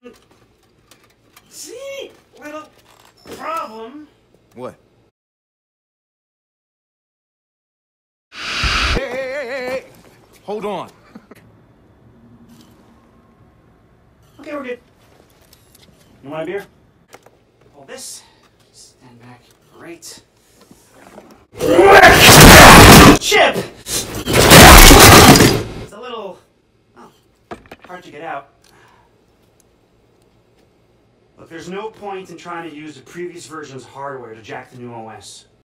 See? Little problem. What? Hey! Hold on. Okay, we're good. You want a beer? Hold this. Stand back. Great. Chip! It's a little, well, hard to get out. Look, there's no point in trying to use the previous version's hardware to jack the new OS.